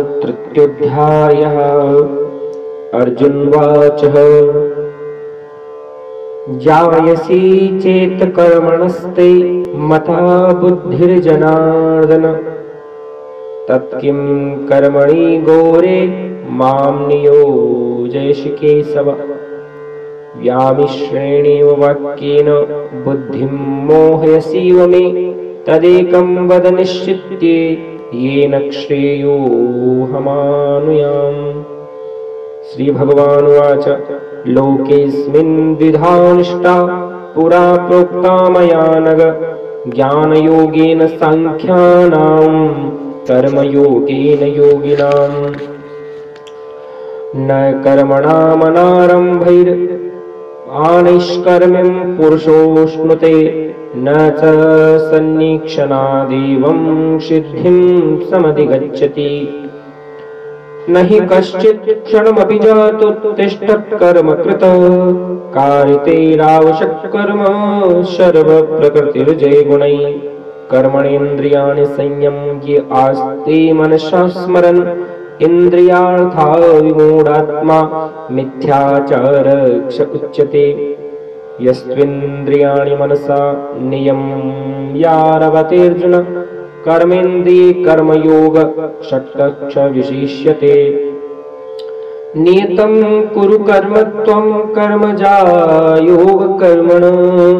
तृतीयोऽध्यायः। अर्जुनवाचः जायसी चेत् कर्मणस्ते मता बुद्धिर्जनार्दन तत्किं कर्मणि घोरे मां नियोजयसि केशव। व्यामिश्रेणेव वाक्येन बुद्धिं मोहयसीव मे तदेकं वद निश्चित्ये येन श्रेयोऽहमानुयाम्। श्री भगवान् उवाच लोकेऽस्मिन् द्विधा निष्ठा पुरा प्रोक्ता मया नघ ज्ञानयोगेन सांख्यानां कर्मयोगेन योगिनाम्। न कर्मणामनारम्भैर्नैष्कर्म्यं पुरुषोऽश्नुते न च सन्नीक्षणादेवं सिद्धिं समधिगच्छति। न हि कश्चित् क्षणमपि जातुत्तिष्ठत् कर्म कृतः कारितैरावश्यकः कर्म सर्वप्रकृतिर्जयगुणैः। कर्मणेन्द्रियाणि संयम्य आस्ते मनसा स्मरन् इन्द्रियार्था विमूढात्मा मिथ्याचारक्ष उच्यते। यस्त्विन्द्रियाणि मनसा नियम्यारभतेऽर्जुन कर्मेन्द्रिये कर्मयोग शक्तश्च विशिष्यते। नियतं कुरु कर्म त्वं कर्मजायोग कर्मणः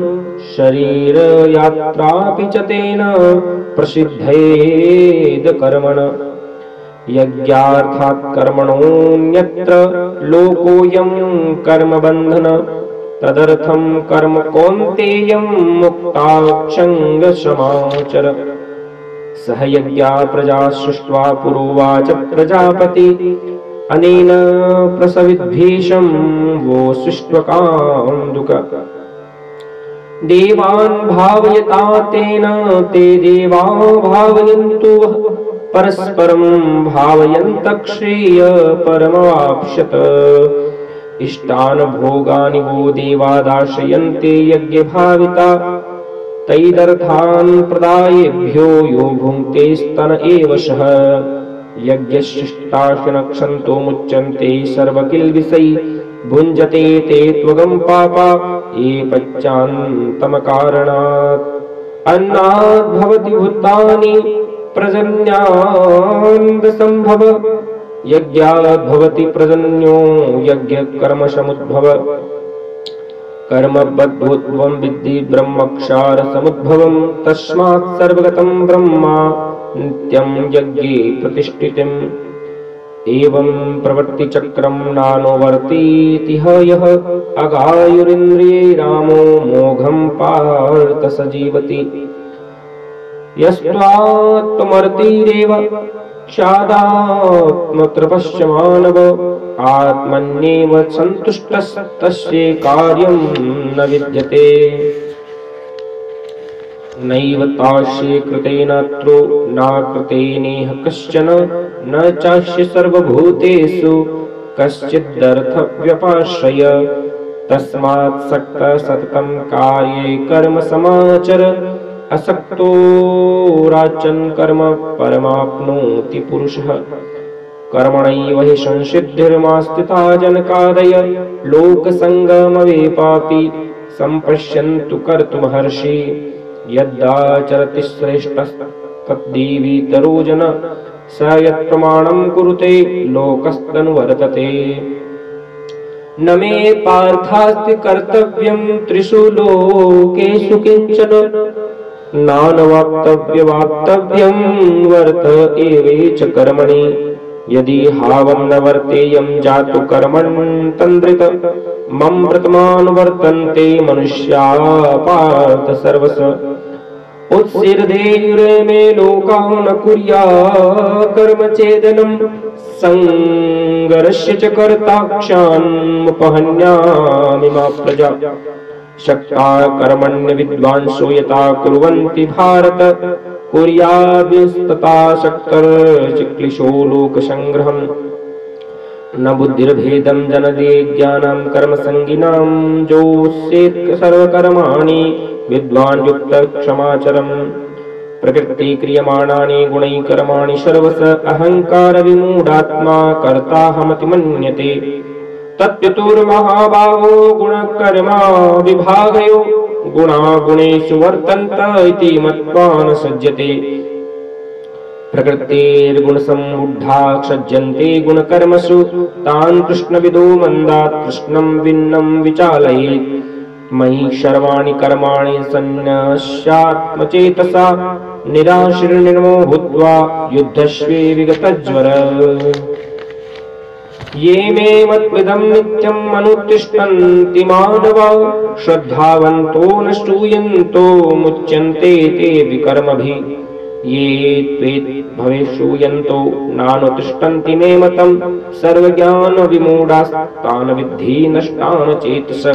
शरीरयात्रापि च तेन प्रसिद्धेद कर्मणः। यज्ञार्थात् कर्मणोऽन्यत्र लोकोऽयं कर्मबन्धन तदर्थं कर्म कौन्तेयं मुक्ताक्षङ्गसमाचर। सह यज्ञा प्रजा सृष्ट्वा पुरोवाच प्रजापति अनेन प्रसविद्भीषं वो सृष्ट्वकान्दुक। देवान् भावयता तेन ते देवा भावयन्तु वः परस्परं भावयन्तः श्रेय परमवाप्स्यत। इष्टान् भोगानि वो देवा दाशयन्ते यज्ञभाविता तैदर्थान् प्रदायेभ्यो यो भुङ्क्ते स्तन एव सः। यज्ञशिष्टाशनक्षन्तो मुच्यन्ते सर्वकिल्बिषै भुञ्जते ते त्वगं पापा ये पच्चान्तमकारणात्। अन्नात् भवति भूतानि पर्जन्यादसंभव यज्ञात् भवति पर्जन्यो यज्ञकर्मसमुद्भव। कर्मबद्धोद्भवं विद्धि ब्रह्मक्षारसमुद्भवं तस्मात् सर्वगतं ब्रह्मा नित्यं यज्ञे प्रतिष्ठितम्। एवं प्रवृत्तिचक्रं नानुवर्तीति यः अगायुरिन्द्रिये रामो मोघं पार्थ स जीवति। यस्त्वात्मर्तिरेव क्षादात्मतृपश्च मानव आत्मन्येव सन्तुष्टस्तस्य कार्यं न विद्यते। नैव तास्ये कृतेनात्रो नाकृतेनेह कश्चन न चास्य सर्वभूतेषु कश्चिदर्थव्यपाश्रय। तस्मात् सक्तः सततं कार्ये कर्म समाचर असक्तो राचन् कर्म परमाप्नोति पुरुषः। कर्मणैव हि संसिद्धिर्मास्थिता जनकादय लोकसङ्गमवेपापि सम्पश्यन्तु कर्तुमहर्षि। यद्दाचरति श्रेष्ठस्तद्दीवितरो जन स यत्प्रमाणं कुरुते लोकस्तनुवर्तते। न मे पार्थास्ति कर्तव्यं त्रिषु लोकेषु किंचन नानवाप्तव्यवाप्तव्यं वर्त एवेच कर्मणि। यदि हावं न वर्तेयं जातु कर्मण्यतन्द्रित मम व्रतमानुवर्तन्ते मनुष्या पार्थ सर्वश। उत्सीर्धेयुर्मे लोकान् न कुर्यात् कर्म चेदनं संगरस्य च कर्ताक्षान्मुपहन्यामि मा प्रजा। शक्ता कर्मण्य विद्वांसो यथा कुर्वन्ति भारत कुर्याद्विस्तता शक्तर्चिक्लिशो लोकसंग्रहम्। न बुद्धिर्भेदं जनदे ज्ञानं कर्मसंगिनां जोष्येत् सर्वकर्माणि विद्वान् युक्त क्षमाचरम्। प्रकृति क्रियमाणानि गुणैः कर्माणि सर्वश अहंकार विमूढात्मा कर्ताहमति मन्यते। तत्पितुर्महाबाहो गुणकर्मा विभागयो गुणा गुणेषु वर्तन्त इति मत्वा न सज्जते। प्रकृतिर्गुणसम्मुढा सज्जन्ते गुणकर्मसु तान् कृष्णविदो मन्दात् कृष्णं विन्नं विचालयेत्। मयि सर्वाणि कर्माणि सन्न्यस्यात्मचेतसा निराशीर्निर्ममो भूत्वा युद्धस्वे विगतज्वर। ये मे मत्विदं नित्यम् अनुतिष्ठन्ति मानवा श्रद्धावन्तो न श्रूयन्तो मुच्यन्ते ते विकर्मभिः। ये त्वेत् भवे श्रूयन्तो नानुतिष्ठन्ति मे मतम् सर्वज्ञानविमूढास्तान् विद्धि नष्टान् चेतसः।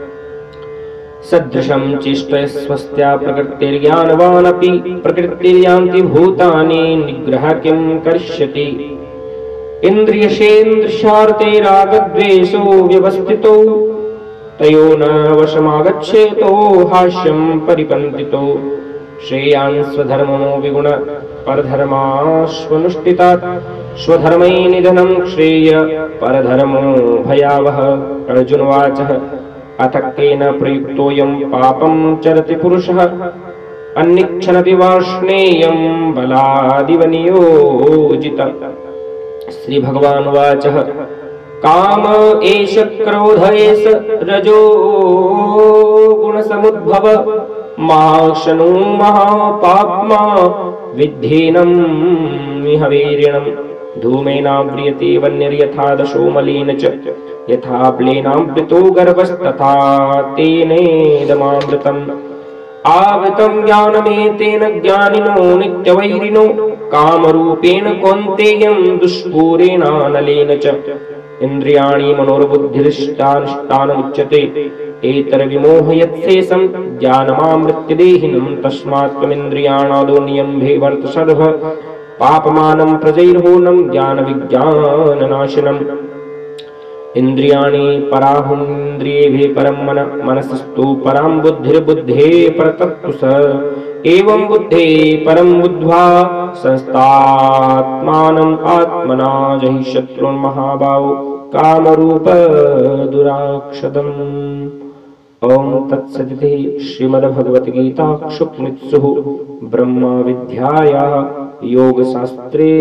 सदृशं चेष्टस्वस्त्या प्रकृतिर्ज्ञानवानपि प्रकृतिर्यान्ति भूतानि निग्रह किं करिष्यति। इन्द्रियेन्द्रियार्थे रागद्वेषो व्यवस्थितो तयो न वशमागच्छेतो हास्यं परिपन्थितो। श्रेयान् स्वधर्मो विगुण परधर्माश्वनुष्ठितात् स्वधर्मै निधनं श्रेय परधर्मो भयावह। अर्जुनवाचः अथ केन प्रयुक्तोऽयं पापं चरति पुरुषः अन्निच्छन्ति वार्ष्णेयं बलादिव नियोजितः। श्री भगवान् वाचः काम एष क्रोध एष रजो गुणसमुद्भव माशनु महापाप्मा विद्धेनं इह वीरिणम्। धूमेनाव्रियते वह्निर्यथा दशो मलिन च यथा प्लेनावृतो गर्भस्तथा तेनेदमामृतम्। आवृतं ज्ञानमेतेन ज्ञानिनो नित्यवैरिणो कामरूपेण कौन्तेयं दुष्पूरेणानलेन च। इन्द्रियाणि मनोर्बुद्धिरिष्टानिष्टानमुच्यते एतर्विमोहयत्सेषं ज्ञानमामृत्य देहिनं। तस्मात् त्वमिन्द्रियाणादो नियम्भे वर्त सर्व पापमानं प्रजैर्होनं ज्ञानविज्ञाननाशनम्। इन्द्रियाणि पराहुन्द्रियेभ्यः परं मनसस्तु परां बुद्धिर्बुद्धेः परतत्तु। एवं बुद्धे परं बुद्ध्वा संस्तात्मानम् आत्मना जहि शत्रून् महाबाहो कामरूप दुराक्षदम्। ओम तत्सदिति श्रीमद्भगवद्गीताक्षुप्नित्सु ब्रह्म विद्यायाः योगशास्त्रे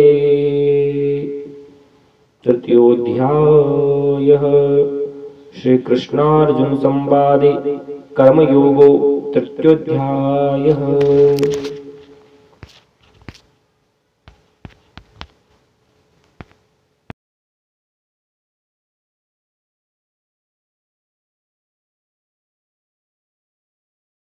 तृतीयोऽध्यायः। श्री कृष्णार्जुन संवादे कर्मयोगो तृतीयोऽध्यायः।